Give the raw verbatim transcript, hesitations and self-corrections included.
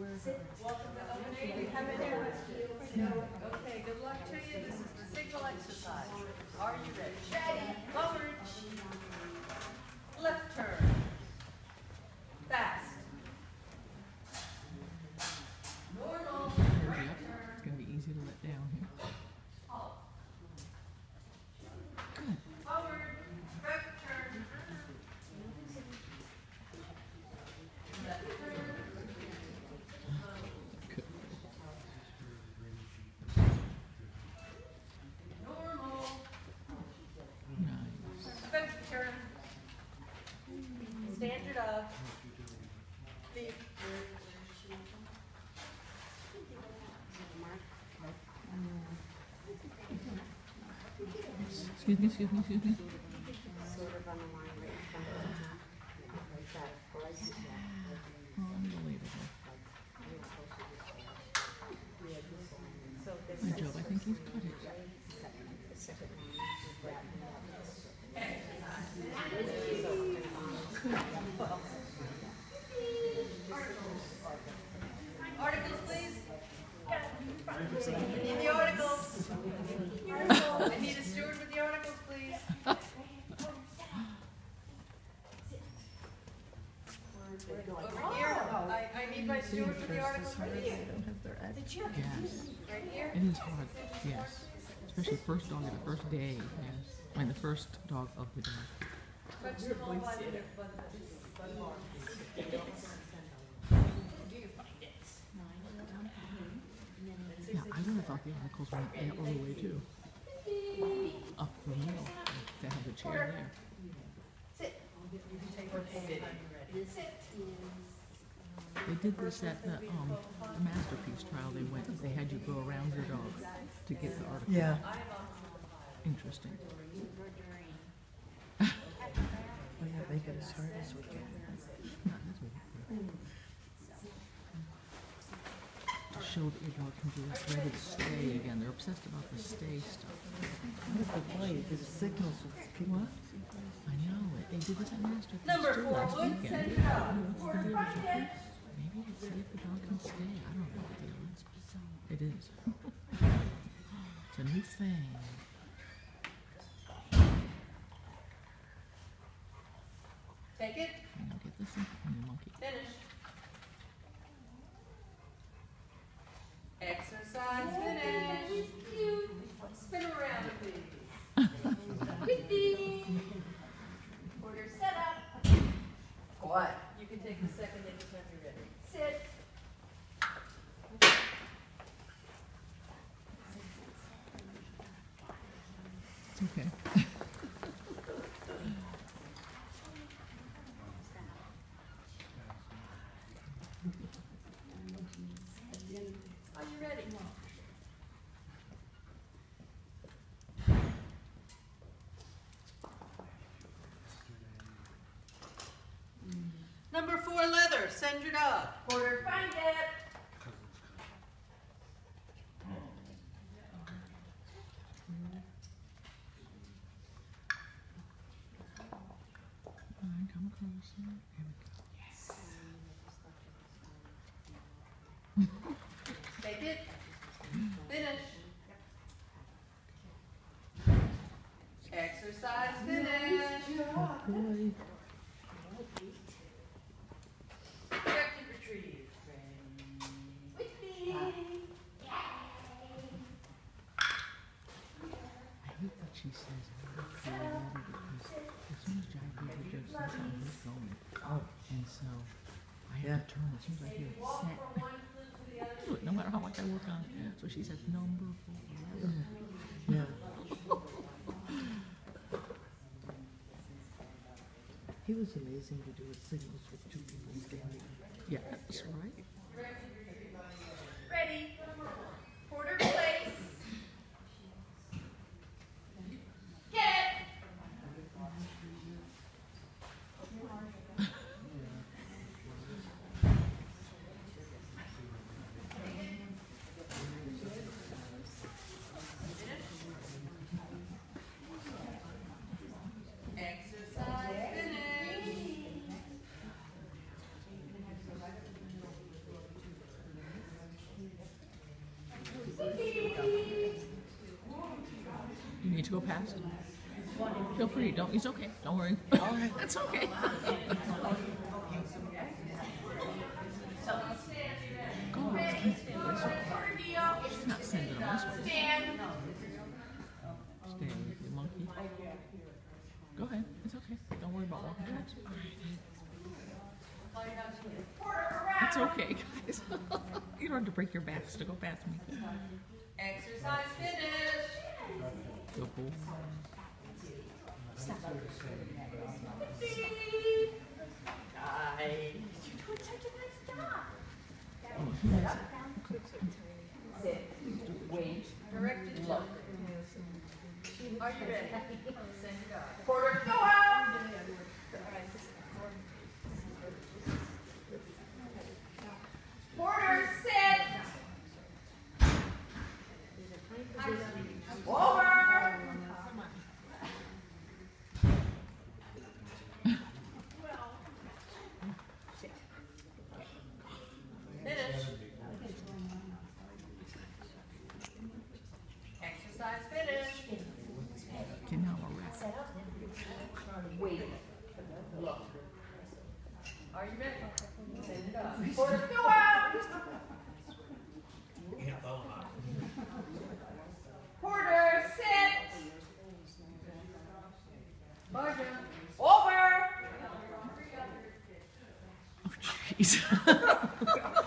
Welcome to Open Aid. You have any questions? Okay, good luck to you. This is the signal exercise. Are you ready? Ready. Forward. Left turn. Fast. Normal. Right Yep. turn. It's going to be easy to let down here. Halt. Good. Forward. Left turn. Left turn. Good. Normal. Nice. Fence turn. Stand your dog. Leave. Excuse me, excuse me, excuse me. Sort of on the line right in front of the top. Like that, right? Unbelievable. So this Good job. I think he's got it. the second line is right in that. Articles, please. I need the articles. I need a steward with the articles, please. Over here. I, I need my steward with the articles right here. Yes. Right here. It is hard. Yes. Especially first dog of the first day. Yes. I mean, the first dog of the day. Touch them all by the, by the, by the bar. Do you find it? Yeah, I would have thought the articles went that all the way too. Up the middle. To have the chair there. Sit. Or sit. Sit. They did this at the um the masterpiece trial. They went. They had you go around your dog to get the article. Yeah. Interesting. We gotta make it as hard as we can. To show that your dog can do it, ready to stay again. They're obsessed about the stay stuff. What if the light, because it signals with people. What? I know it. They did this at masterpiece Number too four, last Wood, weekend. send it up. What's the deal with it? Maybe it's see if the dog can stay. I don't know what the deal is. It is. It's a new thing. Take it. Hang on, get this in. You monkey. Finish. Exercise finish. Spin around, please. Order set up. What? You can take the second anytime you're ready. Sit. It's okay. Are you ready? Number four, leather. Send your dog. Porter, find it. All right, come closer. Here we go. Take it. Finish. Exercise finish. Boy. Directed retrieve. With me. I hate that she says I'm creative because as soon as Jai goes to judge something, he's going. Oh. And so I have Yeah. to turn as soon as I hear it set. I do it no matter how much I work on it. So she says number four. Yeah. He was amazing to do his signals with two people standing. Yeah, that's right. Ready. Porter, place. Get it. Exercise finish. to go past? Feel free. Don't. It's okay. Don't worry. It's okay. Go. She's not sending them this way. Stay with you, monkey. Go ahead. It's okay. Don't worry about walking past. It's okay, guys. You don't have to break your backs to go past me. Exercise finish. Go bull. Nice. You're doing such a nice job. Oh, he has Sit, wait, Directed look. Are you ready? Send it up. Porter, go out! Porter, sit! Over! Finish. Exercise finish. Okay, now we're ready. Wait, look. Are you ready? Send it up. Porter, go out! Porter, sit! Marja. Over! Oh, jeez.